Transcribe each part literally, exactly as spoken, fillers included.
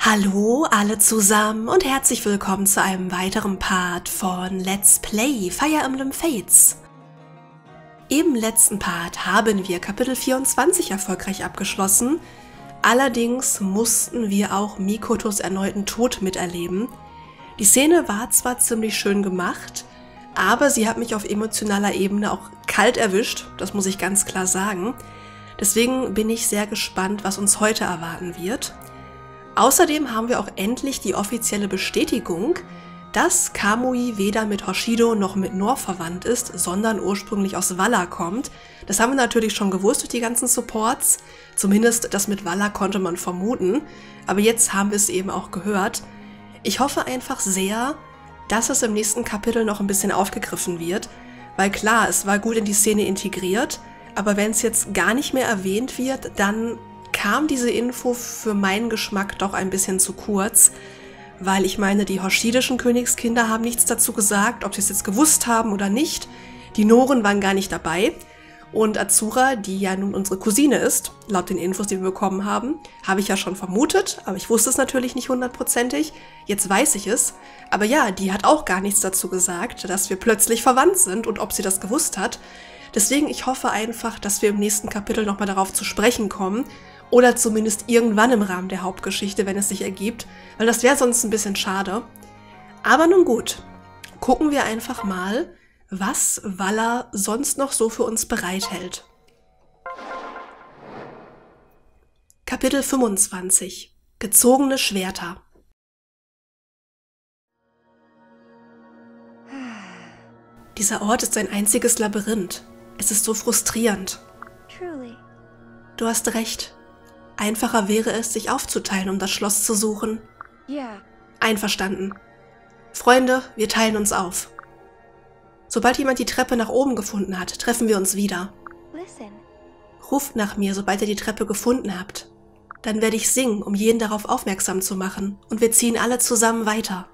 Hallo alle zusammen und herzlich willkommen zu einem weiteren Part von Let's Play Fire Emblem Fates. Im letzten Part haben wir Kapitel vierundzwanzig erfolgreich abgeschlossen, allerdings mussten wir auch Mikotos erneuten Tod miterleben. Die Szene war zwar ziemlich schön gemacht, aber sie hat mich auf emotionaler Ebene auch kalt erwischt, das muss ich ganz klar sagen. Deswegen bin ich sehr gespannt, was uns heute erwarten wird. Außerdem haben wir auch endlich die offizielle Bestätigung, dass Kamui weder mit Hoshido noch mit Nohr verwandt ist, sondern ursprünglich aus Valla kommt. Das haben wir natürlich schon gewusst durch die ganzen Supports. Zumindest das mit Valla konnte man vermuten. Aber jetzt haben wir es eben auch gehört. Ich hoffe einfach sehr, dass es im nächsten Kapitel noch ein bisschen aufgegriffen wird. Weil klar, es war gut in die Szene integriert, aber wenn es jetzt gar nicht mehr erwähnt wird, dann kam diese Info für meinen Geschmack doch ein bisschen zu kurz, weil ich meine, die hoshidischen Königskinder haben nichts dazu gesagt, ob sie es jetzt gewusst haben oder nicht. Die Nohren waren gar nicht dabei. Und Azura, die ja nun unsere Cousine ist, laut den Infos, die wir bekommen haben, habe ich ja schon vermutet, aber ich wusste es natürlich nicht hundertprozentig. Jetzt weiß ich es. Aber ja, die hat auch gar nichts dazu gesagt, dass wir plötzlich verwandt sind und ob sie das gewusst hat. Deswegen, ich hoffe einfach, dass wir im nächsten Kapitel nochmal darauf zu sprechen kommen. Oder zumindest irgendwann im Rahmen der Hauptgeschichte, wenn es sich ergibt, weil das wäre sonst ein bisschen schade. Aber nun gut, gucken wir einfach mal, was Valla sonst noch so für uns bereithält. Kapitel fünfundzwanzig. Gezogene Schwerter. Dieser Ort ist ein einziges Labyrinth. Es ist so frustrierend. Truly. Du hast recht. Einfacher wäre es, sich aufzuteilen, um das Schloss zu suchen. Yeah. Einverstanden. Freunde, wir teilen uns auf. Sobald jemand die Treppe nach oben gefunden hat, treffen wir uns wieder. Listen. Ruft nach mir, sobald ihr die Treppe gefunden habt. Dann werde ich singen, um jeden darauf aufmerksam zu machen, und wir ziehen alle zusammen weiter.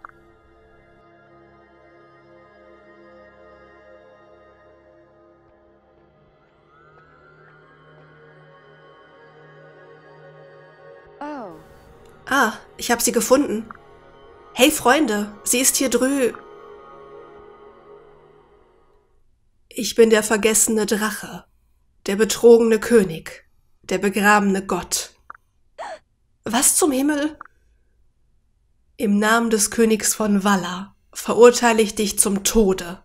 Oh. Ah, ich habe sie gefunden. Hey Freunde, sie ist hier drü... Ich bin der vergessene Drache, der betrogene König, der begrabene Gott. Was zum Himmel? Im Namen des Königs von Valla verurteile ich dich zum Tode.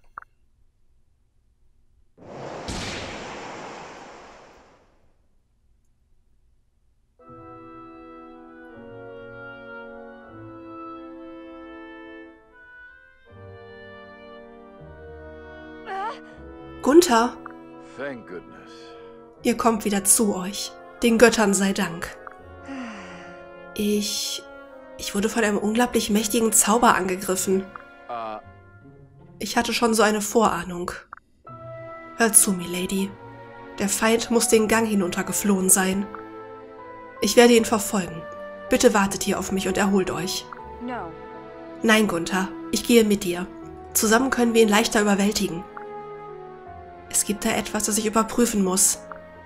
Gunther, Thank goodness. ihr kommt wieder zu euch. Den Göttern sei Dank. Ich... Ich wurde von einem unglaublich mächtigen Zauber angegriffen. Uh, Ich hatte schon so eine Vorahnung. Hört zu, Milady. Der Feind muss den Gang hinuntergeflohen sein. Ich werde ihn verfolgen. Bitte wartet hier auf mich und erholt euch. No. Nein, Gunther, ich gehe mit dir. Zusammen können wir ihn leichter überwältigen. Es gibt da etwas, das ich überprüfen muss.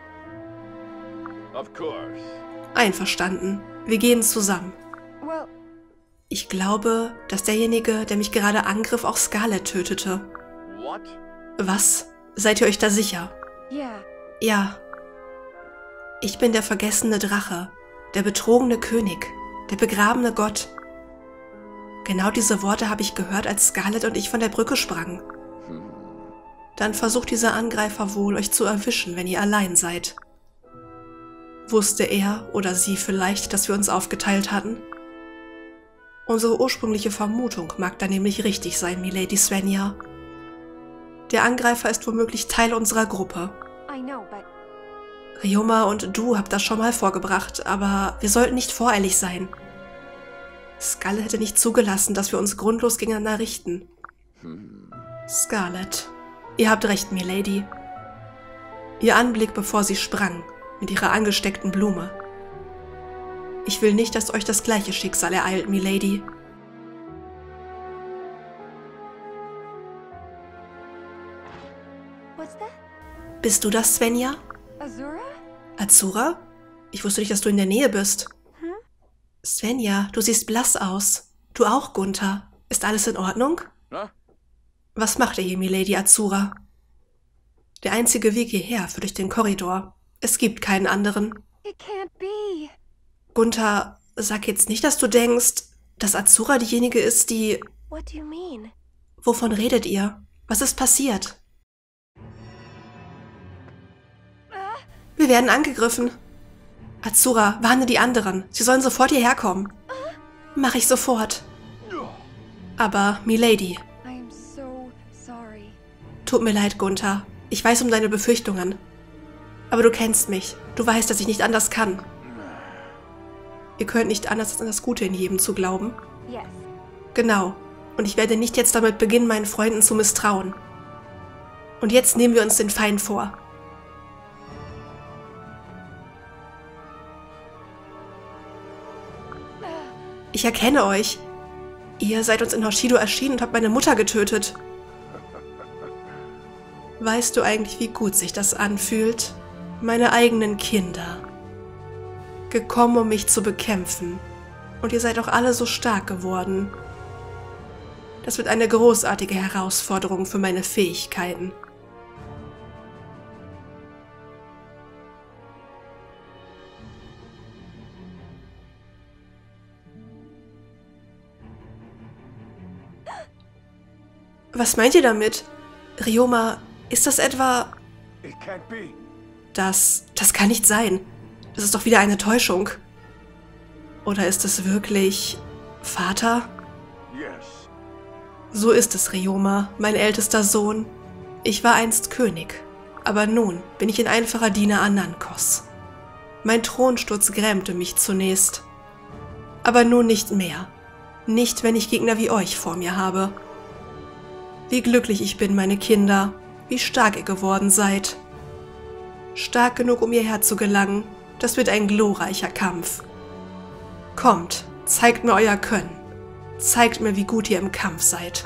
of course. Einverstanden. Wir gehen zusammen. Well, Ich glaube, dass derjenige, der mich gerade angriff, auch Scarlet tötete. What? Was? Seid ihr euch da sicher? yeah. Ja. Ich bin der vergessene Drache, der betrogene König, der begrabene Gott. Genau diese Worte habe ich gehört, als Scarlet und ich von der Brücke sprangen. Hmm. Dann versucht dieser Angreifer wohl, euch zu erwischen, wenn ihr allein seid. Wusste er oder sie vielleicht, dass wir uns aufgeteilt hatten? Unsere ursprüngliche Vermutung mag da nämlich richtig sein, Milady Svenja. Der Angreifer ist womöglich Teil unserer Gruppe. I know, but Ryoma und du habt das schon mal vorgebracht, aber wir sollten nicht voreilig sein. Scarlet hätte nicht zugelassen, dass wir uns grundlos gegeneinander richten. Hmm. Scarlet, ihr habt recht, Milady. Ihr Anblick, bevor sie sprang, mit ihrer angesteckten Blume. Ich will nicht, dass euch das gleiche Schicksal ereilt, Milady. what's that? Bist du das, Svenja? Azura? Azura? Ich wusste nicht, dass du in der Nähe bist. Hm? Svenja, du siehst blass aus. Du auch, Gunther. Ist alles in Ordnung? Na? Was macht ihr hier, Milady Azura? Der einzige Weg hierher führt durch den Korridor. Es gibt keinen anderen. It can't be. Gunther, sag jetzt nicht, dass du denkst, dass Azura diejenige ist, die... What do you mean? Wovon redet ihr? Was ist passiert? Wir werden angegriffen. Azura, warne die anderen. Sie sollen sofort hierher kommen. Mach ich sofort. Aber, Milady, I'm so sorry. tut mir leid, Gunther. Ich weiß um deine Befürchtungen. Aber du kennst mich. Du weißt, dass ich nicht anders kann. Ihr könnt nicht anders als an das Gute in jedem zu glauben. Yes. Genau. Und ich werde nicht jetzt damit beginnen, meinen Freunden zu misstrauen. Und jetzt nehmen wir uns den Feind vor. Ich erkenne euch. Ihr seid uns in Hoshido erschienen und habt meine Mutter getötet. Weißt du eigentlich, wie gut sich das anfühlt? Meine eigenen Kinder. Gekommen, um mich zu bekämpfen. Und ihr seid auch alle so stark geworden. Das wird eine großartige Herausforderung für meine Fähigkeiten. Was meint ihr damit? Ryoma, ist das etwa... It can't be. Das... das kann nicht sein. Das ist doch wieder eine Täuschung. Oder ist es wirklich... Vater? Yes. So ist es, Ryoma, mein ältester Sohn. Ich war einst König, aber nun bin ich ein einfacher Diener Anankos. Mein Thronsturz grämte mich zunächst. Aber nun nicht mehr. Nicht, wenn ich Gegner wie euch vor mir habe. Wie glücklich ich bin, meine Kinder, wie stark ihr geworden seid. Stark genug, um hierher zu gelangen, das wird ein glorreicher Kampf. Kommt, zeigt mir euer Können. Zeigt mir, wie gut ihr im Kampf seid.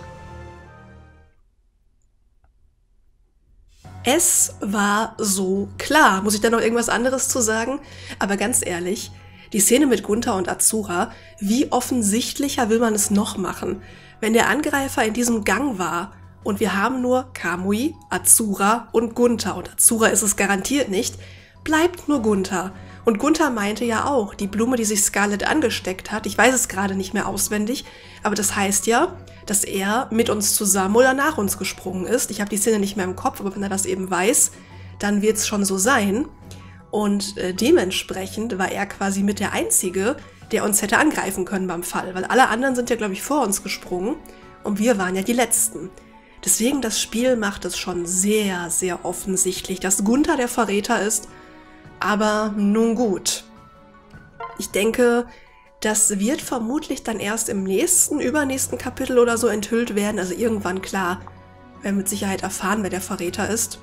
Es war so klar. Muss ich da noch irgendwas anderes zu sagen? Aber ganz ehrlich, die Szene mit Gunther und Azura, wie offensichtlicher will man es noch machen? Wenn der Angreifer in diesem Gang war und wir haben nur Kamui, Azura und Gunther und Azura ist es garantiert nicht, bleibt nur Gunther. Und Gunther meinte ja auch, die Blume, die sich Scarlett angesteckt hat, ich weiß es gerade nicht mehr auswendig, aber das heißt ja, dass er mit uns zusammen oder nach uns gesprungen ist. Ich habe die Szene nicht mehr im Kopf, aber wenn er das eben weiß, dann wird es schon so sein. Und äh, dementsprechend war er quasi mit der Einzige, der uns hätte angreifen können beim Fall, weil alle anderen sind ja, glaube ich, vor uns gesprungen und wir waren ja die Letzten. Deswegen, das Spiel macht es schon sehr, sehr offensichtlich, dass Gunther der Verräter ist. Aber nun gut. Ich denke, das wird vermutlich dann erst im nächsten, übernächsten Kapitel oder so enthüllt werden. Also irgendwann, klar, werden wir mit Sicherheit erfahren, wer der Verräter ist.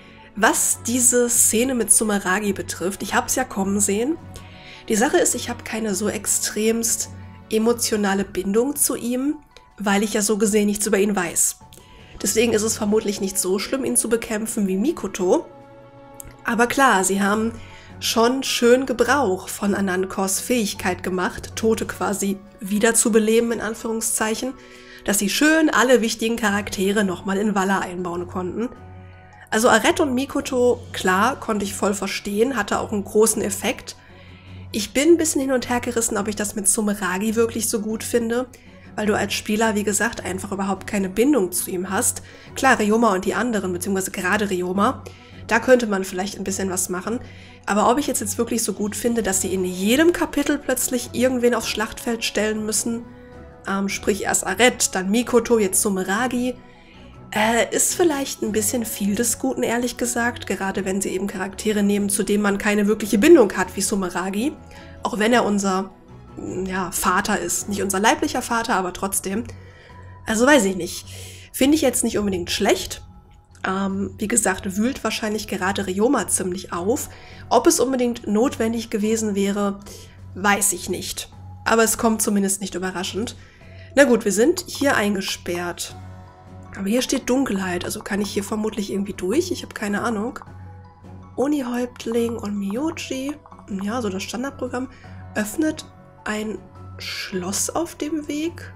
Was diese Szene mit Sumeragi betrifft, ich habe es ja kommen sehen. Die Sache ist, ich habe keine so extremst emotionale Bindung zu ihm, weil ich ja so gesehen nichts über ihn weiß. Deswegen ist es vermutlich nicht so schlimm, ihn zu bekämpfen wie Mikoto. Aber klar, sie haben schon schön Gebrauch von Anankos Fähigkeit gemacht, Tote quasi wiederzubeleben, in Anführungszeichen, dass sie schön alle wichtigen Charaktere nochmal in Valar einbauen konnten. Also Arett und Mikoto, klar, konnte ich voll verstehen, hatte auch einen großen Effekt. Ich bin ein bisschen hin und her gerissen, ob ich das mit Sumeragi wirklich so gut finde, weil du als Spieler, wie gesagt, einfach überhaupt keine Bindung zu ihm hast. Klar, Ryoma und die anderen, beziehungsweise gerade Ryoma, da könnte man vielleicht ein bisschen was machen. Aber ob ich jetzt, jetzt wirklich so gut finde, dass sie in jedem Kapitel plötzlich irgendwen aufs Schlachtfeld stellen müssen, ähm, sprich erst Arett, dann Mikoto, jetzt Sumeragi, äh, ist vielleicht ein bisschen viel des Guten, ehrlich gesagt. Gerade wenn sie eben Charaktere nehmen, zu denen man keine wirkliche Bindung hat, wie Sumeragi. Auch wenn er unser ja, Vater ist. Nicht unser leiblicher Vater, aber trotzdem. Also weiß ich nicht. Finde ich jetzt nicht unbedingt schlecht. Ähm, wie gesagt, wühlt wahrscheinlich gerade Ryoma ziemlich auf. Ob es unbedingt notwendig gewesen wäre, weiß ich nicht. Aber es kommt zumindest nicht überraschend. Na gut, wir sind hier eingesperrt. Aber hier steht Dunkelheit, also kann ich hier vermutlich irgendwie durch? Ich habe keine Ahnung. Oni-Häuptling und Miyoji, ja, so das Standardprogramm, öffnet ein Schloss auf dem Weg?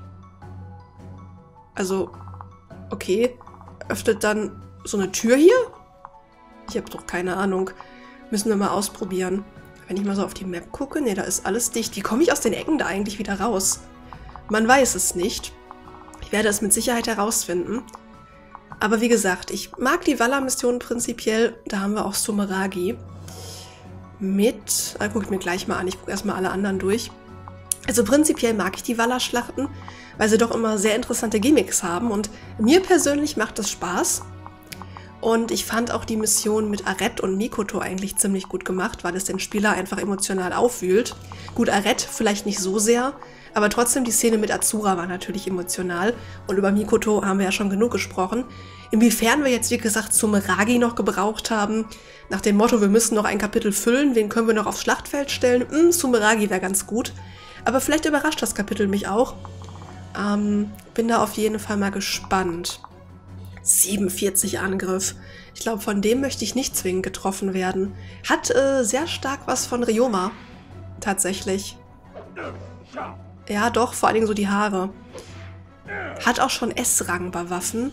Also, okay. Öffnet dann so eine Tür hier? Ich habe doch keine Ahnung. Müssen wir mal ausprobieren. Wenn ich mal so auf die Map gucke, ne, da ist alles dicht. Wie komme ich aus den Ecken da eigentlich wieder raus? Man weiß es nicht. Ich werde es mit Sicherheit herausfinden. Aber wie gesagt, ich mag die Valhalla-Mission prinzipiell. Da haben wir auch Sumeragi. Mit, da gucke ich mir gleich mal an. Ich gucke erstmal alle anderen durch. Also prinzipiell mag ich die Valhalla-Schlachten, weil sie doch immer sehr interessante Gimmicks haben. Und mir persönlich macht das Spaß. Und ich fand auch die Mission mit Arett und Mikoto eigentlich ziemlich gut gemacht, weil es den Spieler einfach emotional aufwühlt. Gut, Arett vielleicht nicht so sehr, aber trotzdem die Szene mit Azura war natürlich emotional. Und über Mikoto haben wir ja schon genug gesprochen. Inwiefern wir jetzt, wie gesagt, Sumeragi noch gebraucht haben, nach dem Motto, wir müssen noch ein Kapitel füllen, wen können wir noch aufs Schlachtfeld stellen? Hm, Sumeragi wäre ganz gut. Aber vielleicht überrascht das Kapitel mich auch. Ähm, bin da auf jeden Fall mal gespannt. siebenundvierzig Angriff. Ich glaube, von dem möchte ich nicht zwingend getroffen werden. Hat äh, sehr stark was von Ryoma. Tatsächlich. Ja, doch, vor allen Dingen so die Haare. Hat auch schon S-Rang bei Waffen.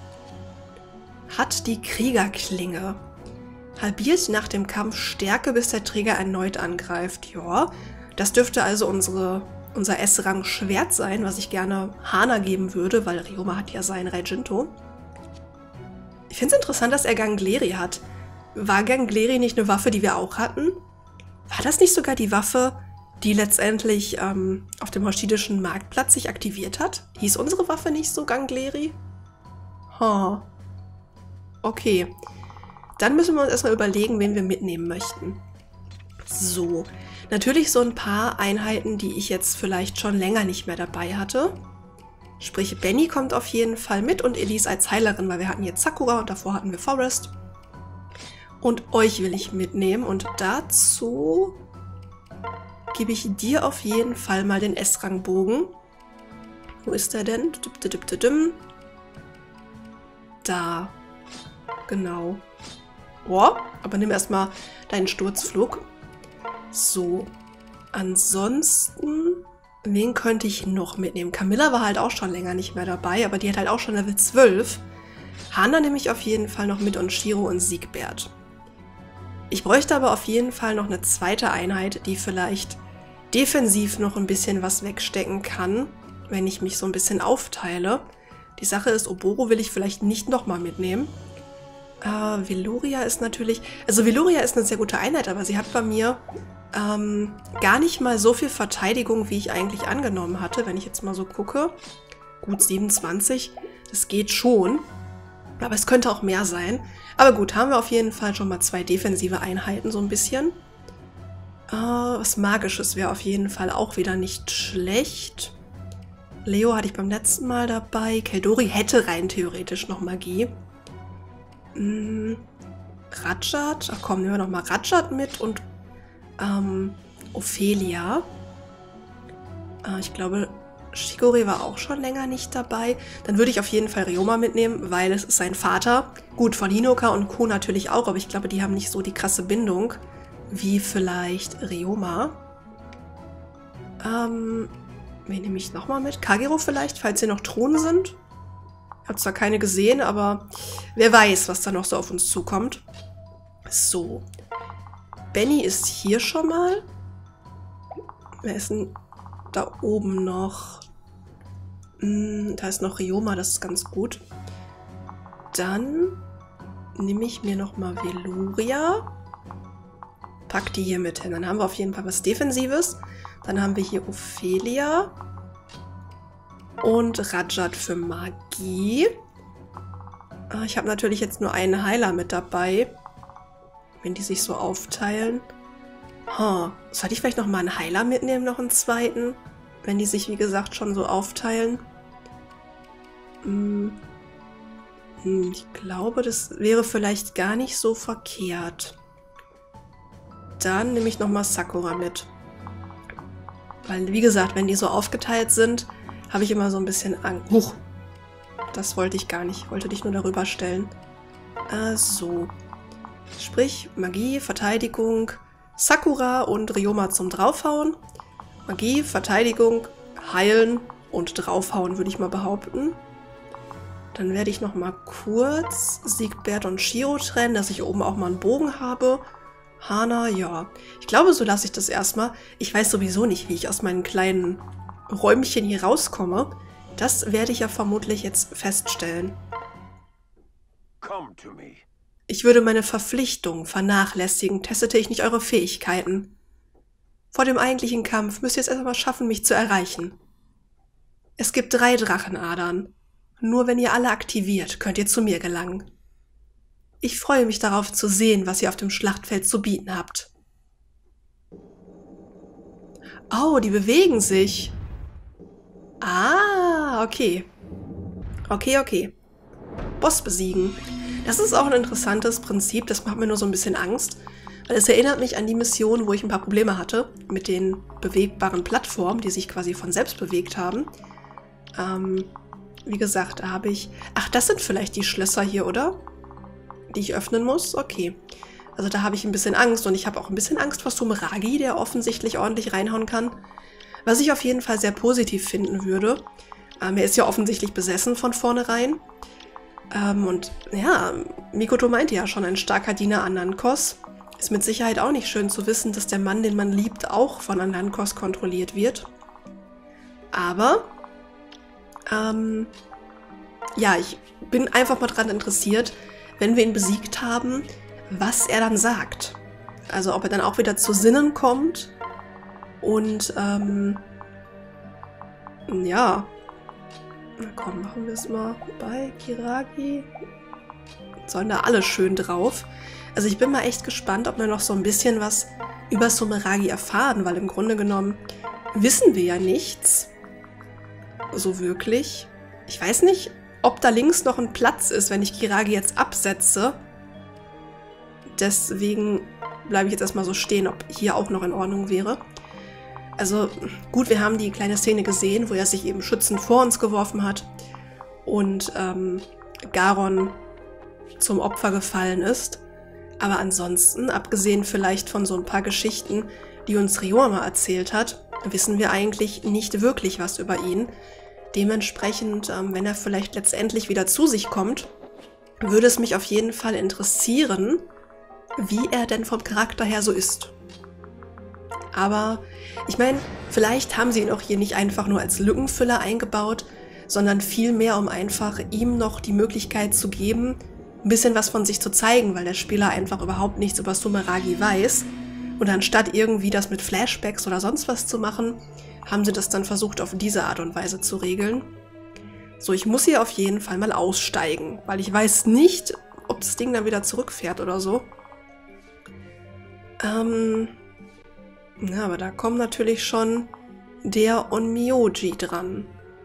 Hat die Kriegerklinge. Halbiert nach dem Kampf Stärke, bis der Träger erneut angreift. Ja, das dürfte also unsere, unser S-Rang-Schwert sein, was ich gerne Hana geben würde, weil Ryoma hat ja sein Reijinto. Ich finde es interessant, dass er Gangleri hat. War Gangleri nicht eine Waffe, die wir auch hatten? War das nicht sogar die Waffe, die letztendlich ähm, auf dem hoshidischen Marktplatz sich aktiviert hat? Hieß unsere Waffe nicht so Gangleri? Huh. Okay. Dann müssen wir uns erstmal überlegen, wen wir mitnehmen möchten. So. Natürlich so ein paar Einheiten, die ich jetzt vielleicht schon länger nicht mehr dabei hatte. Sprich, Benny kommt auf jeden Fall mit und Elise als Heilerin, weil wir hatten jetzt Sakura und davor hatten wir Forest. Und euch will ich mitnehmen und dazu gebe ich dir auf jeden Fall mal den S-Rang-Bogen. Wo ist der denn? Da. Genau. Oh, aber nimm erstmal deinen Sturzflug. So. Ansonsten... Wen könnte ich noch mitnehmen? Camilla war halt auch schon länger nicht mehr dabei, aber die hat halt auch schon Level zwölf. Hana nehme ich auf jeden Fall noch mit und Shiro und Siegbert. Ich bräuchte aber auf jeden Fall noch eine zweite Einheit, die vielleicht defensiv noch ein bisschen was wegstecken kann, wenn ich mich so ein bisschen aufteile. Die Sache ist, Oboro will ich vielleicht nicht nochmal mitnehmen. Äh, Veloria ist natürlich... Also Veloria ist eine sehr gute Einheit, aber sie hat bei mir... Ähm, gar nicht mal so viel Verteidigung, wie ich eigentlich angenommen hatte, wenn ich jetzt mal so gucke. Gut, siebenundzwanzig, das geht schon. Aber es könnte auch mehr sein. Aber gut, haben wir auf jeden Fall schon mal zwei defensive Einheiten, so ein bisschen. Äh, was Magisches wäre auf jeden Fall auch wieder nicht schlecht. Leo hatte ich beim letzten Mal dabei. Keldori hätte rein theoretisch noch Magie. Hm, Ratchat, ach komm, nehmen wir noch mal Ratchat mit und Ähm, Ophelia. Äh, ich glaube, Shigori war auch schon länger nicht dabei. Dann würde ich auf jeden Fall Ryoma mitnehmen, weil es ist sein Vater. Gut, von Hinoka und Co. natürlich auch, aber ich glaube, die haben nicht so die krasse Bindung wie vielleicht Ryoma. Ähm, wen nehme ich nochmal mit? Kagero vielleicht, falls hier noch Thronen sind. Ich habe zwar keine gesehen, aber wer weiß, was da noch so auf uns zukommt. So. Benny ist hier schon mal. Wer ist denn da oben noch? Hm, da ist noch Ryoma, das ist ganz gut. Dann nehme ich mir noch mal Veloria. Pack die hier mit hin. Dann haben wir auf jeden Fall was Defensives. Dann haben wir hier Ophelia. Und Ratchat für Magie. Ich habe natürlich jetzt nur einen Heiler mit dabei. Wenn die sich so aufteilen. Huh. Sollte ich vielleicht noch mal einen Heiler mitnehmen, noch einen zweiten? Wenn die sich, wie gesagt, schon so aufteilen. Hm. Hm, ich glaube, das wäre vielleicht gar nicht so verkehrt. Dann nehme ich noch mal Sakura mit. Weil, wie gesagt, wenn die so aufgeteilt sind, habe ich immer so ein bisschen Angst. Huch. Das wollte ich gar nicht. Ich wollte dich nur darüber stellen. Äh, so. Sprich, Magie, Verteidigung, Sakura und Ryoma zum Draufhauen. Magie, Verteidigung, Heilen und draufhauen, würde ich mal behaupten. Dann werde ich noch mal kurz Siegbert und Shiro trennen, dass ich oben auch mal einen Bogen habe. Hana, ja. Ich glaube, so lasse ich das erstmal. Ich weiß sowieso nicht, wie ich aus meinen kleinen Räumchen hier rauskomme. Das werde ich ja vermutlich jetzt feststellen. Come to me. Ich würde meine Verpflichtung vernachlässigen, testete ich nicht eure Fähigkeiten. Vor dem eigentlichen Kampf müsst ihr es erstmal schaffen, mich zu erreichen. Es gibt drei Drachenadern. Nur wenn ihr alle aktiviert, könnt ihr zu mir gelangen. Ich freue mich darauf zu sehen, was ihr auf dem Schlachtfeld zu bieten habt. Oh, die bewegen sich. Ah, okay. Okay, okay. Boss besiegen. Das ist auch ein interessantes Prinzip, das macht mir nur so ein bisschen Angst, weil es erinnert mich an die Mission, wo ich ein paar Probleme hatte mit den bewegbaren Plattformen, die sich quasi von selbst bewegt haben. Ähm, wie gesagt, da habe ich... Ach, das sind vielleicht die Schlösser hier, oder? Die ich öffnen muss? Okay. Also da habe ich ein bisschen Angst und ich habe auch ein bisschen Angst vor Sumeragi, der offensichtlich ordentlich reinhauen kann. Was ich auf jeden Fall sehr positiv finden würde. Ähm, er ist ja offensichtlich besessen von vornherein. Ähm, und ja, Mikoto meinte ja schon, ein starker Diener an Nankos. Ist mit Sicherheit auch nicht schön zu wissen, dass der Mann, den man liebt, auch von Nankos kontrolliert wird. Aber, ähm, ja, ich bin einfach mal dran interessiert, wenn wir ihn besiegt haben, was er dann sagt. Also ob er dann auch wieder zu Sinnen kommt und, ähm, ja, na komm, machen wir es mal bei Kiragi. Sollen da alle schön drauf. Also ich bin mal echt gespannt, ob wir noch so ein bisschen was über Sumeragi erfahren, weil im Grunde genommen wissen wir ja nichts. So wirklich. Ich weiß nicht, ob da links noch ein Platz ist, wenn ich Kiragi jetzt absetze. Deswegen bleibe ich jetzt erstmal so stehen, ob hier auch noch in Ordnung wäre. Also gut, wir haben die kleine Szene gesehen, wo er sich eben schützend vor uns geworfen hat und ähm, Garon zum Opfer gefallen ist. Aber ansonsten, abgesehen vielleicht von so ein paar Geschichten, die uns Ryoma erzählt hat, wissen wir eigentlich nicht wirklich was über ihn. Dementsprechend, ähm, wenn er vielleicht letztendlich wieder zu sich kommt, würde es mich auf jeden Fall interessieren, wie er denn vom Charakter her so ist. Aber ich meine, vielleicht haben sie ihn auch hier nicht einfach nur als Lückenfüller eingebaut, sondern vielmehr, um einfach ihm noch die Möglichkeit zu geben, ein bisschen was von sich zu zeigen, weil der Spieler einfach überhaupt nichts über Sumeragi weiß. Und anstatt irgendwie das mit Flashbacks oder sonst was zu machen, haben sie das dann versucht, auf diese Art und Weise zu regeln. So, ich muss hier auf jeden Fall mal aussteigen, weil ich weiß nicht, ob das Ding dann wieder zurückfährt oder so. Ähm... Ja, aber da kommt natürlich schon der Onmyoji dran.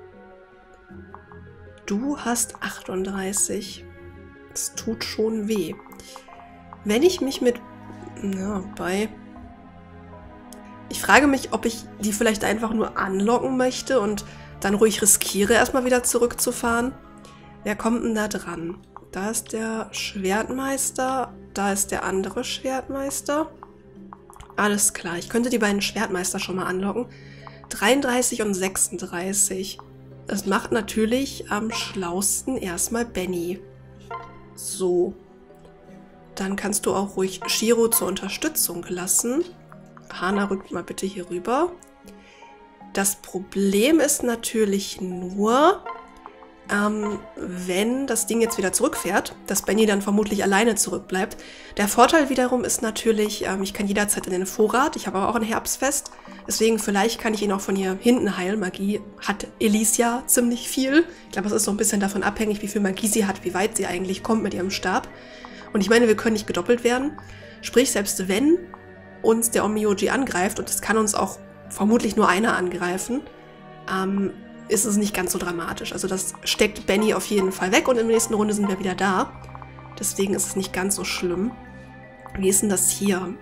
Du hast achtunddreißig. Das tut schon weh. Wenn ich mich mit... Ja, bei... Ich frage mich, ob ich die vielleicht einfach nur anlocken möchte und dann ruhig riskiere, erstmal wieder zurückzufahren. Wer kommt denn da dran? Da ist der Schwertmeister, da ist der andere Schwertmeister. Alles klar, ich könnte die beiden Schwertmeister schon mal anlocken. dreiunddreißig und sechsunddreißig. Das macht natürlich am schlausten erstmal Benny. So. Dann kannst du auch ruhig Shiro zur Unterstützung lassen. Hana rückt mal bitte hier rüber. Das Problem ist natürlich nur, ähm, wenn das Ding jetzt wieder zurückfährt, dass Benny dann vermutlich alleine zurückbleibt. Der Vorteil wiederum ist natürlich, ähm, ich kann jederzeit in den Vorrat, ich habe aber auch ein Herbstfest, deswegen vielleicht kann ich ihn auch von hier hinten heilen. Magie hat Elise ja ziemlich viel. Ich glaube, es ist so ein bisschen davon abhängig, wie viel Magie sie hat, wie weit sie eigentlich kommt mit ihrem Stab. Und ich meine, wir können nicht gedoppelt werden. Sprich, selbst wenn uns der Onmyoji angreift, und es kann uns auch vermutlich nur einer angreifen, ähm, ist es nicht ganz so dramatisch. Also das steckt Benny auf jeden Fall weg und in der nächsten Runde sind wir wieder da. Deswegen ist es nicht ganz so schlimm. Wie ist denn das hier?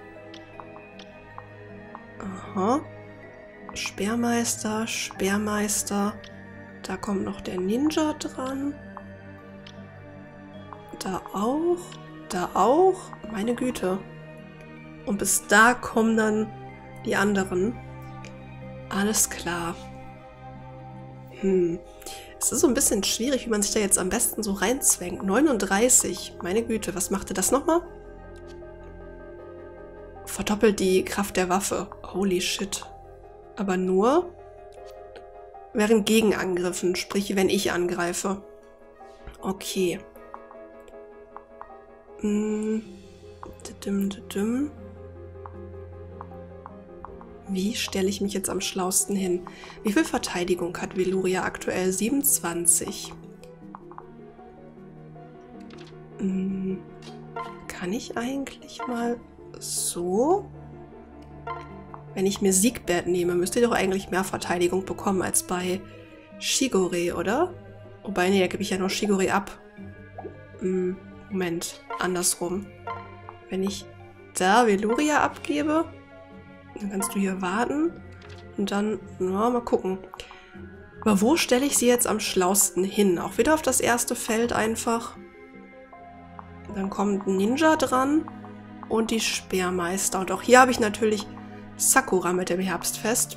Aha. Speermeister, Speermeister. Da kommt noch der Ninja dran. Da auch. Da auch. Meine Güte. Und bis da kommen dann die anderen. Alles klar. Hm. Es ist so ein bisschen schwierig, wie man sich da jetzt am besten so reinzwängt. neununddreißig. Meine Güte, was machte das nochmal? Verdoppelt die Kraft der Waffe. Holy shit. Aber nur während Gegenangriffen, sprich, wenn ich angreife. Okay. Hm. Didim, didim. Wie stelle ich mich jetzt am schlausten hin? Wie viel Verteidigung hat Veluria aktuell? siebenundzwanzig. Hm. Kann ich eigentlich mal so? Wenn ich mir Siegbert nehme, müsste ich doch eigentlich mehr Verteidigung bekommen als bei Shigure, oder? Wobei, nee, da gebe ich ja nur Shigure ab. Hm. Moment, andersrum. Wenn ich da Veluria abgebe, dann kannst du hier warten und dann, na, mal gucken. Aber wo stelle ich sie jetzt am schlausten hin? Auch wieder auf das erste Feld einfach. Dann kommt Ninja dran und die Speermeister. Und auch hier habe ich natürlich Sakura mit dem Herbstfest.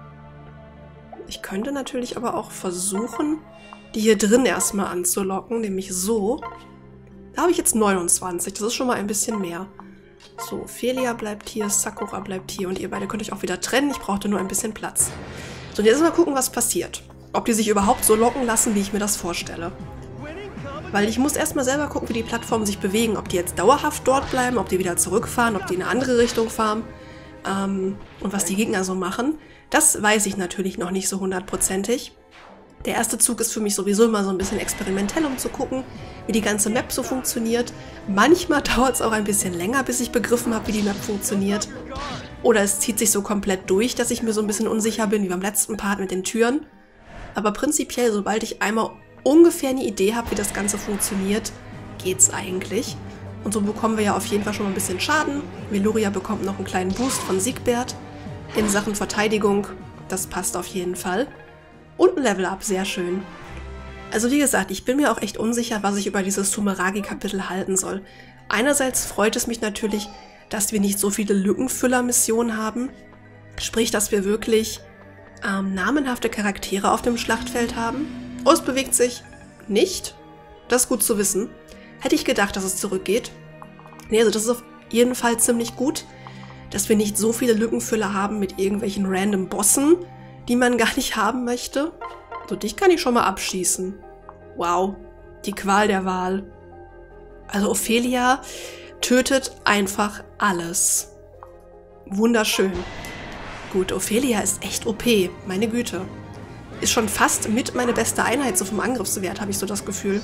Ich könnte natürlich aber auch versuchen, die hier drin erstmal anzulocken, nämlich so. Da habe ich jetzt neunundzwanzig, das ist schon mal ein bisschen mehr. So, Ophelia bleibt hier, Sakura bleibt hier und ihr beide könnt euch auch wieder trennen. Ich brauchte nur ein bisschen Platz. So, und jetzt mal gucken, was passiert. Ob die sich überhaupt so locken lassen, wie ich mir das vorstelle. Weil ich muss erstmal selber gucken, wie die Plattformen sich bewegen. Ob die jetzt dauerhaft dort bleiben, ob die wieder zurückfahren, ob die in eine andere Richtung fahren. Ähm, und was die Gegner so machen. Das weiß ich natürlich noch nicht so hundertprozentig. Der erste Zug ist für mich sowieso immer so ein bisschen experimentell, um zu gucken, wie die ganze Map so funktioniert. Manchmal dauert es auch ein bisschen länger, bis ich begriffen habe, wie die Map funktioniert. Oder es zieht sich so komplett durch, dass ich mir so ein bisschen unsicher bin, wie beim letzten Part mit den Türen. Aber prinzipiell, sobald ich einmal ungefähr eine Idee habe, wie das Ganze funktioniert, geht's eigentlich. Und so bekommen wir ja auf jeden Fall schon mal ein bisschen Schaden. Veluria bekommt noch einen kleinen Boost von Siegbert. In Sachen Verteidigung, das passt auf jeden Fall. Und ein Level-Up, sehr schön. Also wie gesagt, ich bin mir auch echt unsicher, was ich über dieses Sumeragi-Kapitel halten soll. Einerseits freut es mich natürlich, dass wir nicht so viele Lückenfüller-Missionen haben. Sprich, dass wir wirklich ähm, namenhafte Charaktere auf dem Schlachtfeld haben. Oh, es bewegt sich nicht. Das ist gut zu wissen. Hätte ich gedacht, dass es zurückgeht. Nee, also das ist auf jeden Fall ziemlich gut, dass wir nicht so viele Lückenfüller haben mit irgendwelchen random Bossen, die man gar nicht haben möchte. So, dich kann ich schon mal abschießen. Wow, die Qual der Wahl. Also Ophelia tötet einfach alles. Wunderschön. Gut, Ophelia ist echt O P, meine Güte. Ist schon fast mit meine beste Einheit, so vom Angriffswert, habe ich so das Gefühl.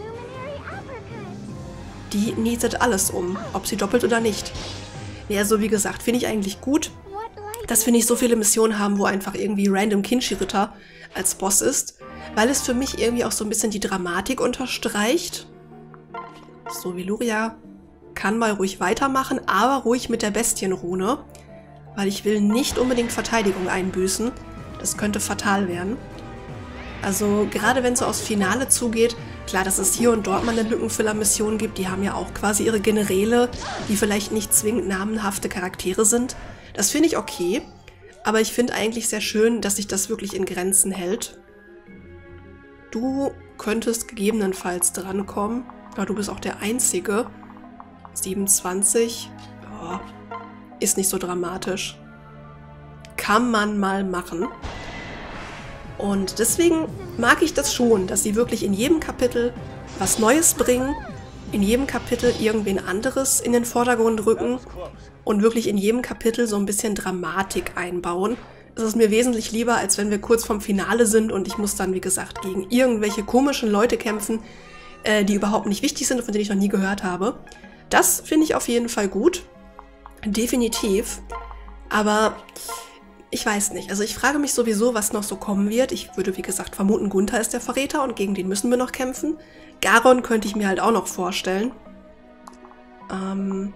Die nietet alles um, ob sie doppelt oder nicht. Ja, also wie gesagt, finde ich eigentlich gut, dass wir nicht so viele Missionen haben, wo einfach irgendwie random Kinshi-Ritter als Boss ist, weil es für mich irgendwie auch so ein bisschen die Dramatik unterstreicht. So, Veluria kann mal ruhig weitermachen, aber ruhig mit der Bestienrune, weil ich will nicht unbedingt Verteidigung einbüßen. Das könnte fatal werden. Also gerade wenn es so aufs Finale zugeht, klar, dass es hier und dort mal eine Lückenfüller-Mission gibt, die haben ja auch quasi ihre Generäle, die vielleicht nicht zwingend namenhafte Charaktere sind. Das finde ich okay, aber ich finde eigentlich sehr schön, dass sich das wirklich in Grenzen hält. Du könntest gegebenenfalls drankommen, aber du bist auch der Einzige. siebenundzwanzig, ja, ist nicht so dramatisch. Kann man mal machen. Und deswegen mag ich das schon, dass sie wirklich in jedem Kapitel was Neues bringen, in jedem Kapitel irgendwen anderes in den Vordergrund rücken und wirklich in jedem Kapitel so ein bisschen Dramatik einbauen. Es ist mir wesentlich lieber, als wenn wir kurz vorm Finale sind und ich muss dann, wie gesagt, gegen irgendwelche komischen Leute kämpfen, äh, die überhaupt nicht wichtig sind und von denen ich noch nie gehört habe. Das finde ich auf jeden Fall gut. Definitiv. Aber ich weiß nicht. Also ich frage mich sowieso, was noch so kommen wird. Ich würde, wie gesagt, vermuten, Gunther ist der Verräter und gegen den müssen wir noch kämpfen. Garon könnte ich mir halt auch noch vorstellen. Ähm...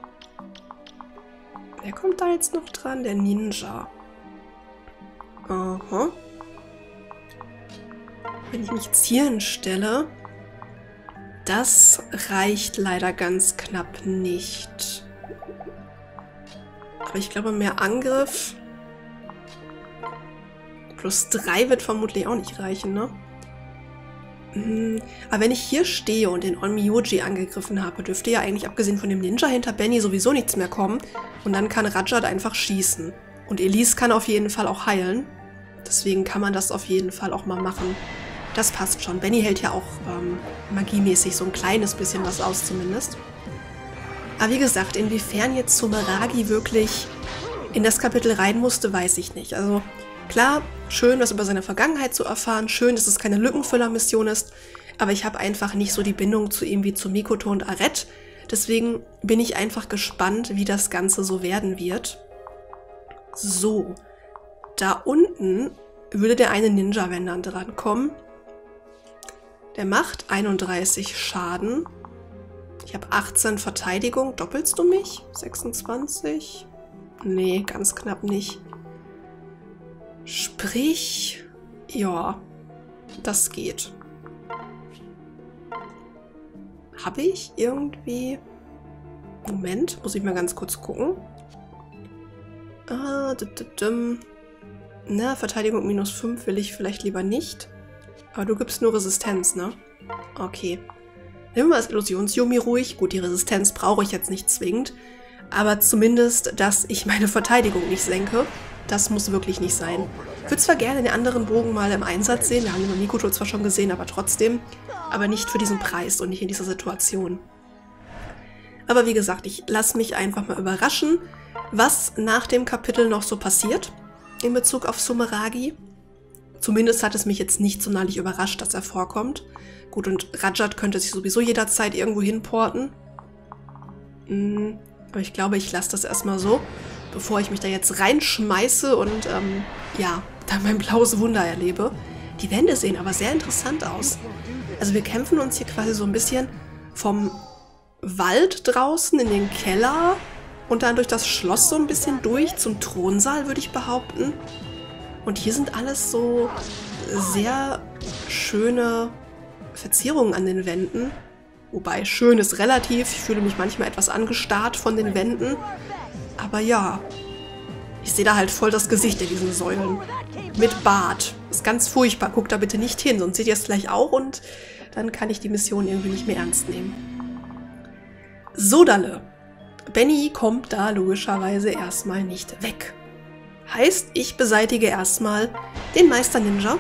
Wer kommt da jetzt noch dran? Der Ninja. Aha. Wenn ich mich jetzt hier hinstelle, das reicht leider ganz knapp nicht. Aber ich glaube, mehr Angriff Plus drei wird vermutlich auch nicht reichen, ne? Hm, aber wenn ich hier stehe und den Onmyoji angegriffen habe, dürfte ja eigentlich abgesehen von dem Ninja hinter Benny sowieso nichts mehr kommen. Und dann kann Rajat einfach schießen. Und Elise kann auf jeden Fall auch heilen. Deswegen kann man das auf jeden Fall auch mal machen. Das passt schon. Benny hält ja auch ähm, magiemäßig so ein kleines bisschen was aus zumindest. Aber wie gesagt, inwiefern jetzt Sumeragi wirklich in das Kapitel rein musste, weiß ich nicht. Also klar, schön, was über seine Vergangenheit zu erfahren. Schön, dass es keine Lückenfüller-Mission ist. Aber ich habe einfach nicht so die Bindung zu ihm wie zu Mikoto und Arette. Deswegen bin ich einfach gespannt, wie das Ganze so werden wird. So, da unten würde der eine Ninja, wenn dann dran kommen. Der macht einunddreißig Schaden. Ich habe achtzehn Verteidigung. Doppelst du mich? sechsundzwanzig? Nee, ganz knapp nicht. Sprich, ja, das geht. Habe ich irgendwie... Moment, muss ich mal ganz kurz gucken. Ah, na, Verteidigung minus fünf will ich vielleicht lieber nicht. Aber du gibst nur Resistenz, ne? Okay. Nehmen wir das Illusions-Yumi ruhig. Gut, die Resistenz brauche ich jetzt nicht zwingend. Aber zumindest, dass ich meine Verteidigung nicht senke. Das muss wirklich nicht sein. Ich würde zwar gerne den anderen Bogen mal im Einsatz sehen. Wir haben den bei Mikoto zwar schon gesehen, aber trotzdem. Aber nicht für diesen Preis und nicht in dieser Situation. Aber wie gesagt, ich lasse mich einfach mal überraschen, was nach dem Kapitel noch so passiert in Bezug auf Sumeragi. Zumindest hat es mich jetzt nicht sonderlich überrascht, dass er vorkommt. Gut, und Rajat könnte sich sowieso jederzeit irgendwo hinporten. Hm, aber ich glaube, ich lasse das erstmal so, bevor ich mich da jetzt reinschmeiße und ähm, ja, dann mein blaues Wunder erlebe. Die Wände sehen aber sehr interessant aus. Also wir kämpfen uns hier quasi so ein bisschen vom Wald draußen in den Keller und dann durch das Schloss so ein bisschen durch zum Thronsaal, würde ich behaupten. Und hier sind alles so sehr schöne Verzierungen an den Wänden. Wobei, schön ist relativ. Ich fühle mich manchmal etwas angestarrt von den Wänden. Aber ja, ich sehe da halt voll das Gesicht in diesen Säulen. Mit Bart. Ist ganz furchtbar. Guckt da bitte nicht hin, sonst seht ihr es gleich auch und dann kann ich die Mission irgendwie nicht mehr ernst nehmen. Sodale. Benny kommt da logischerweise erstmal nicht weg. Heißt, ich beseitige erstmal den Meister Ninja.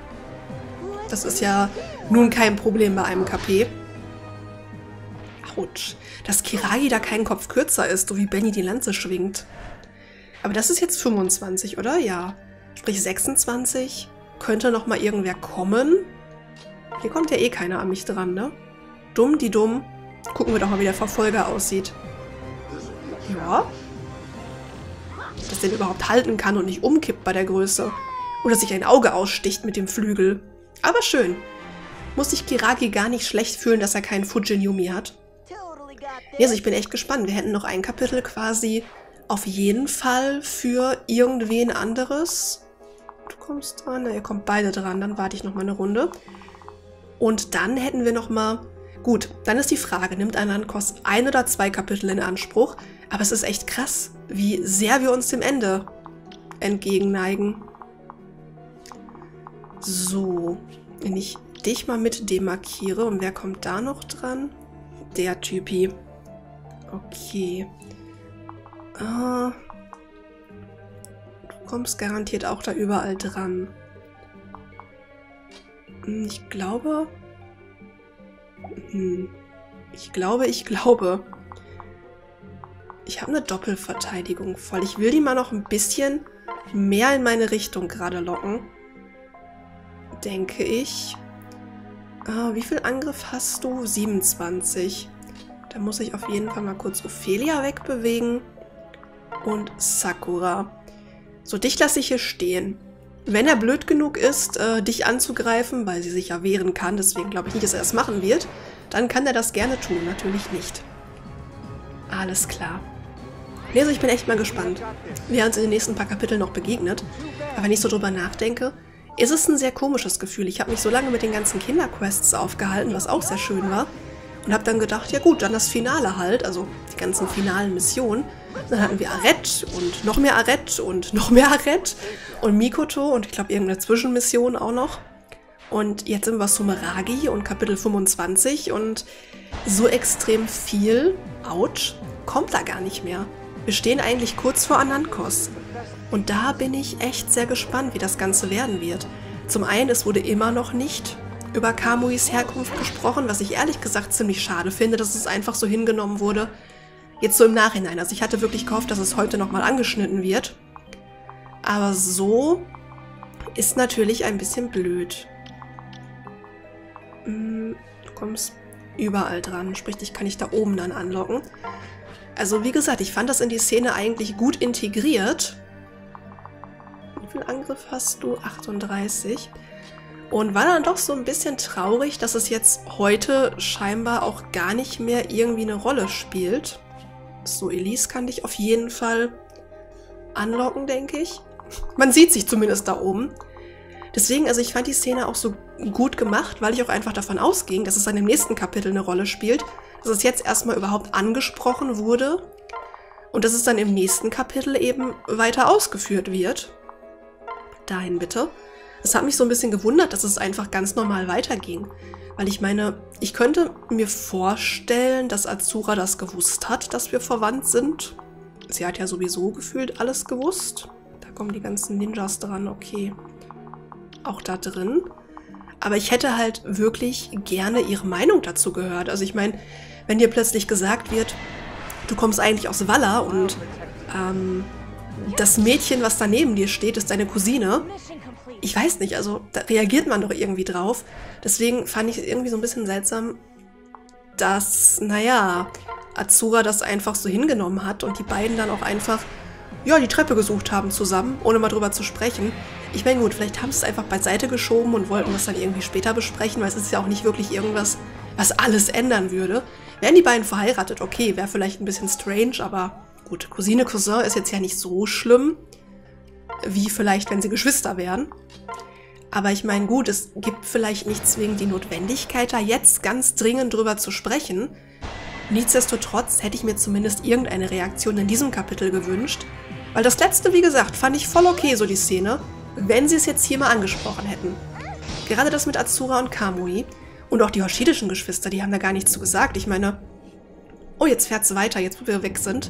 Das ist ja nun kein Problem bei einem K P. Autsch. Dass Kiragi da kein Kopf kürzer ist, so wie Benny die Lanze schwingt. Aber das ist jetzt fünfundzwanzig, oder? Ja. Sprich sechsundzwanzig. Könnte noch mal irgendwer kommen. Hier kommt ja eh keiner an mich dran, ne? Dumm, die dumm. Gucken wir doch mal, wie der Verfolger aussieht. Ja. Dass der überhaupt halten kann und nicht umkippt bei der Größe. Oder sich ein Auge aussticht mit dem Flügel. Aber schön. Muss sich Kiragi gar nicht schlecht fühlen, dass er keinen Fujin-Yumi hat. Also ich bin echt gespannt. Wir hätten noch ein Kapitel quasi auf jeden Fall für irgendwen anderes. Du kommst dran. Na, ihr kommt beide dran. Dann warte ich noch mal eine Runde. Und dann hätten wir noch mal... Gut, dann ist die Frage, nimmt Anankos ein oder zwei Kapitel in Anspruch? Aber es ist echt krass, wie sehr wir uns dem Ende entgegenneigen. So, wenn ich dich mal mit demarkiere. Und wer kommt da noch dran? Der Typi. Okay. Ah, du kommst garantiert auch da überall dran. Ich glaube... Hm. Ich glaube, ich glaube... Ich habe eine Doppelverteidigung voll. Ich will die mal noch ein bisschen mehr in meine Richtung gerade locken. Denke ich. Ah, wie viel Angriff hast du? siebenundzwanzig. Da muss ich auf jeden Fall mal kurz Ophelia wegbewegen. Und Sakura. So, dich lasse ich hier stehen. Wenn er blöd genug ist, äh, dich anzugreifen, weil sie sich ja wehren kann, deswegen glaube ich nicht, dass er das machen wird, dann kann er das gerne tun. Natürlich nicht. Alles klar. Also ich bin echt mal gespannt, wer uns in den nächsten paar Kapiteln noch begegnet. Aber wenn ich so drüber nachdenke, ist es ein sehr komisches Gefühl. Ich habe mich so lange mit den ganzen Kinderquests aufgehalten, was auch sehr schön war. Und habe dann gedacht, ja gut, dann das Finale halt, also die ganzen finalen Missionen. Dann hatten wir Arette und noch mehr Arette und noch mehr Arette und Mikoto und ich glaube irgendeine Zwischenmission auch noch. Und jetzt sind wir Sumeragi und Kapitel fünfundzwanzig und so extrem viel, ouch, kommt da gar nicht mehr. Wir stehen eigentlich kurz vor Anankos. Und da bin ich echt sehr gespannt, wie das Ganze werden wird. Zum einen, es wurde immer noch nicht über Kamuis Herkunft gesprochen, was ich ehrlich gesagt ziemlich schade finde, dass es einfach so hingenommen wurde. Jetzt so im Nachhinein. Also ich hatte wirklich gehofft, dass es heute nochmal angeschnitten wird. Aber so ist natürlich ein bisschen blöd. Du kommst überall dran, sprich, dich kann ich da oben dann anlocken. Also wie gesagt, ich fand das in die Szene eigentlich gut integriert. Wie viel Angriff hast du? achtunddreißig. Und war dann doch so ein bisschen traurig, dass es jetzt heute scheinbar auch gar nicht mehr irgendwie eine Rolle spielt. So, Elise kann dich auf jeden Fall anlocken, denke ich. Man sieht sich zumindest da oben. Deswegen, also ich fand die Szene auch so gut gemacht, weil ich auch einfach davon ausging, dass es dann im nächsten Kapitel eine Rolle spielt, dass es jetzt erstmal überhaupt angesprochen wurde und dass es dann im nächsten Kapitel eben weiter ausgeführt wird. Dahin bitte. Es hat mich so ein bisschen gewundert, dass es einfach ganz normal weiterging. Weil ich meine, ich könnte mir vorstellen, dass Azura das gewusst hat, dass wir verwandt sind. Sie hat ja sowieso gefühlt alles gewusst. Da kommen die ganzen Ninjas dran, okay. Auch da drin. Aber ich hätte halt wirklich gerne ihre Meinung dazu gehört. Also ich meine, wenn dir plötzlich gesagt wird, du kommst eigentlich aus Valla und ähm, das Mädchen, was da neben dir steht, ist deine Cousine. Ich weiß nicht, also da reagiert man doch irgendwie drauf. Deswegen fand ich es irgendwie so ein bisschen seltsam, dass, naja, Azura das einfach so hingenommen hat und die beiden dann auch einfach, ja, die Treppe gesucht haben zusammen, ohne mal drüber zu sprechen. Ich meine, gut, vielleicht haben sie es einfach beiseite geschoben und wollten das dann irgendwie später besprechen, weil es ist ja auch nicht wirklich irgendwas, was alles ändern würde. Wären die beiden verheiratet, okay, wäre vielleicht ein bisschen strange, aber gut, Cousine, Cousin ist jetzt ja nicht so schlimm, wie vielleicht, wenn sie Geschwister wären. Aber ich meine, gut, es gibt vielleicht nicht zwingend die Notwendigkeit, da jetzt ganz dringend drüber zu sprechen. Nichtsdestotrotz hätte ich mir zumindest irgendeine Reaktion in diesem Kapitel gewünscht. Weil das letzte, wie gesagt, fand ich voll okay, so die Szene, wenn sie es jetzt hier mal angesprochen hätten. Gerade das mit Azura und Kamui und auch die hoshidischen Geschwister, die haben da gar nichts zu gesagt. Ich meine, oh, jetzt fährt es weiter, jetzt wo wir weg sind.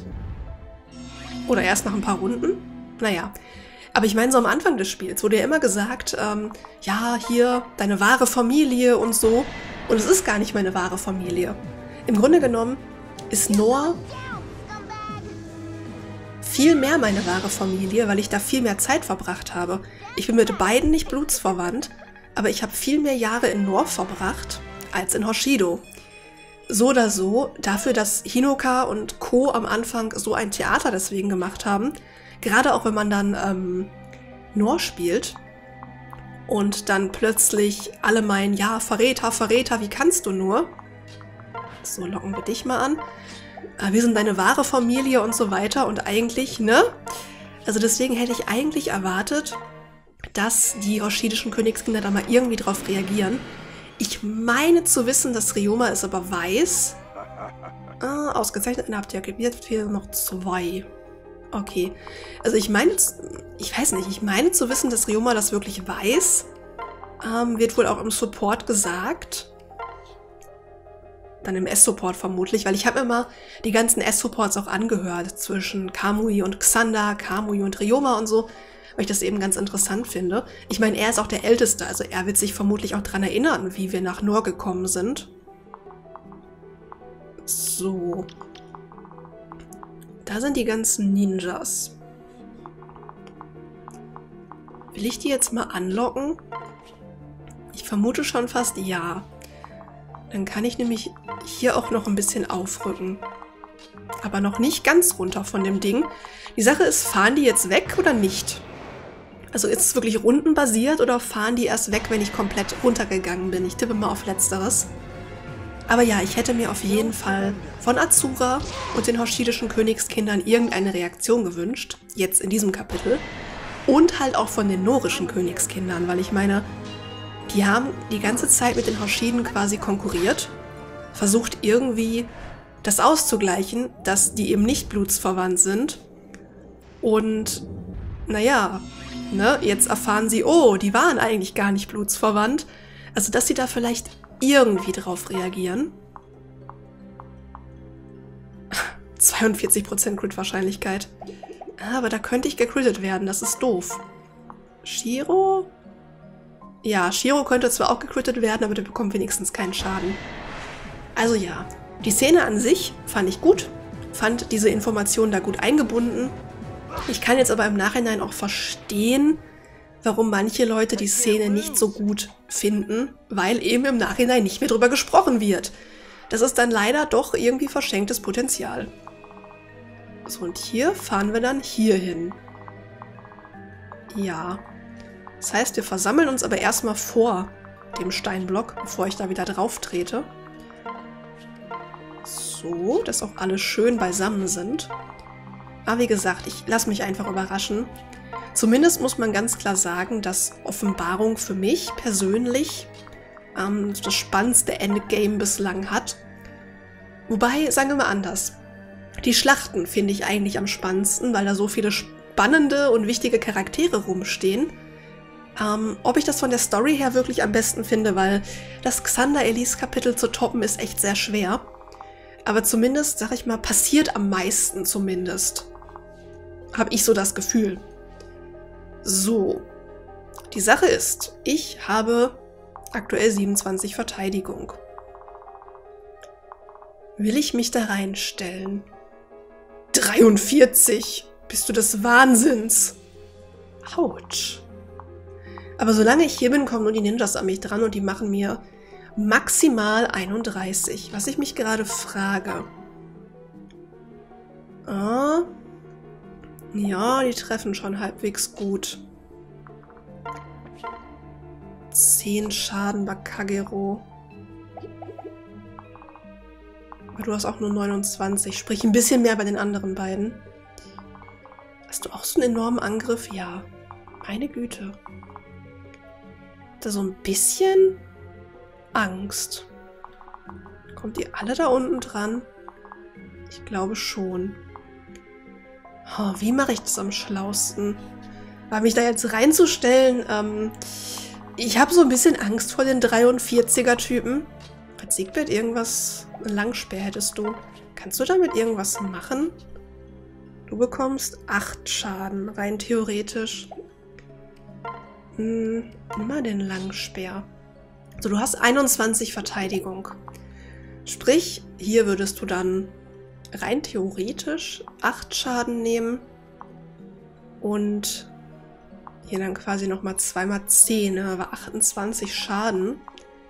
Oder erst nach ein paar Runden. Naja, aber ich meine, so am Anfang des Spiels wurde ja immer gesagt, ähm, ja, hier, deine wahre Familie und so. Und es ist gar nicht meine wahre Familie. Im Grunde genommen ist Nohr viel mehr meine wahre Familie, weil ich da viel mehr Zeit verbracht habe. Ich bin mit beiden nicht blutsverwandt, aber ich habe viel mehr Jahre in Nohr verbracht als in Hoshido. So oder so, dafür, dass Hinoka und Co. am Anfang so ein Theater deswegen gemacht haben, gerade auch wenn man dann ähm, Nohr spielt und dann plötzlich alle meinen, ja, Verräter, Verräter, wie kannst du nur? So, locken wir dich mal an. Wir sind deine wahre Familie und so weiter und eigentlich, ne? Also deswegen hätte ich eigentlich erwartet, dass die hoshidischen Königskinder da mal irgendwie drauf reagieren. Ich meine zu wissen, dass Ryoma es aber weiß. Ah, ausgezeichnet, habt ihr aktiviert, fehlen noch zwei. Okay. Also ich meine, ich weiß nicht, ich meine zu wissen, dass Ryoma das wirklich weiß. Ähm, wird wohl auch im Support gesagt. Dann im S-Support vermutlich, weil ich habe mir mal die ganzen S-Supports auch angehört zwischen Kamui und Xander, Kamui und Ryoma und so, weil ich das eben ganz interessant finde. Ich meine, er ist auch der Älteste, also er wird sich vermutlich auch daran erinnern, wie wir nach Nohr gekommen sind. So. Da sind die ganzen Ninjas. Will ich die jetzt mal anlocken? Ich vermute schon fast ja. Dann kann ich nämlich hier auch noch ein bisschen aufrücken. Aber noch nicht ganz runter von dem Ding. Die Sache ist, fahren die jetzt weg oder nicht? Also ist es wirklich rundenbasiert oder fahren die erst weg, wenn ich komplett runtergegangen bin? Ich tippe mal auf Letzteres. Aber ja, ich hätte mir auf jeden Fall von Azura und den hoshidischen Königskindern irgendeine Reaktion gewünscht. Jetzt in diesem Kapitel. Und halt auch von den norischen Königskindern, weil ich meine, die haben die ganze Zeit mit den Hoshiden quasi konkurriert. versucht irgendwie das auszugleichen, dass die eben nicht blutsverwandt sind. Und naja, ne, jetzt erfahren sie, oh, die waren eigentlich gar nicht blutsverwandt. Also, dass sie da vielleicht irgendwie drauf reagieren. zweiundvierzig Prozent Crit-Wahrscheinlichkeit. Aber da könnte ich gecrittet werden, das ist doof. Shiro? Ja, Shiro könnte zwar auch gecrittet werden, aber der bekommt wenigstens keinen Schaden. Also ja, die Szene an sich fand ich gut, fand diese Informationen da gut eingebunden. Ich kann jetzt aber im Nachhinein auch verstehen, warum manche Leute die Szene nicht so gut finden, weil eben im Nachhinein nicht mehr drüber gesprochen wird. Das ist dann leider doch irgendwie verschenktes Potenzial. So, und hier fahren wir dann hier hin. Ja. Das heißt, wir versammeln uns aber erstmal vor dem Steinblock, bevor ich da wieder drauf trete. So, dass auch alle schön beisammen sind. Aber wie gesagt, ich lasse mich einfach überraschen. Zumindest muss man ganz klar sagen, dass Offenbarung für mich persönlich ähm, das spannendste Endgame bislang hat. Wobei, sagen wir mal anders, die Schlachten finde ich eigentlich am spannendsten, weil da so viele spannende und wichtige Charaktere rumstehen. Ähm, ob ich das von der Story her wirklich am besten finde, weil das Xander-Elise-Kapitel zu toppen ist echt sehr schwer. Aber zumindest, sag ich mal, passiert am meisten zumindest. Habe ich so das Gefühl. So. Die Sache ist, ich habe aktuell siebenundzwanzig Verteidigung. Will ich mich da reinstellen? dreiundvierzig! Bist du des Wahnsinns? Autsch. Aber solange ich hier bin, kommen nur die Ninjas an mich dran und die machen mir maximal einunddreißig. Was ich mich gerade frage. Ah. Ja, die treffen schon halbwegs gut. zehn Schaden bei Kagero. Aber du hast auch nur neunundzwanzig. Sprich ein bisschen mehr bei den anderen beiden. Hast du auch so einen enormen Angriff? Ja. Meine Güte. Da so ein bisschen Angst. Kommt ihr alle da unten dran? Ich glaube schon. Oh, wie mache ich das am schlausten? Weil mich da jetzt reinzustellen, ähm, ich habe so ein bisschen Angst vor den dreiundvierziger-Typen. Hat Siegbert irgendwas? Ein Langspeer hättest du. Kannst du damit irgendwas machen? Du bekommst acht Schaden, rein theoretisch. Hm, nimm mal den Langspeer. Also du hast einundzwanzig Verteidigung. Sprich, hier würdest du dann rein theoretisch acht Schaden nehmen und hier dann quasi nochmal zweimal zehn, aber achtundzwanzig Schaden.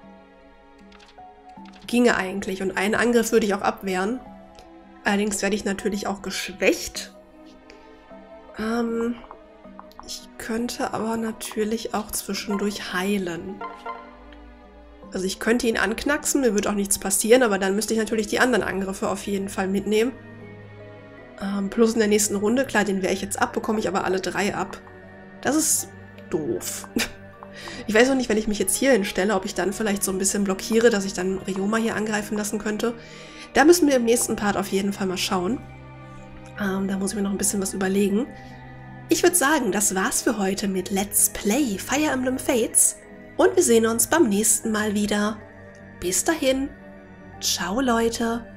Ginge eigentlich und einen Angriff würde ich auch abwehren. Allerdings werde ich natürlich auch geschwächt. Ähm, ich könnte aber natürlich auch zwischendurch heilen. Also ich könnte ihn anknacksen, mir würde auch nichts passieren, aber dann müsste ich natürlich die anderen Angriffe auf jeden Fall mitnehmen. Ähm, plus in der nächsten Runde, klar, den wehre ich jetzt ab, bekomme ich aber alle drei ab. Das ist doof. Ich weiß auch nicht, wenn ich mich jetzt hier hinstelle, ob ich dann vielleicht so ein bisschen blockiere, dass ich dann Ryoma hier angreifen lassen könnte. Da müssen wir im nächsten Part auf jeden Fall mal schauen. Ähm, da muss ich mir noch ein bisschen was überlegen. Ich würde sagen, das war's für heute mit Let's Play Fire Emblem Fates. Und wir sehen uns beim nächsten Mal wieder. Bis dahin. Ciao, Leute.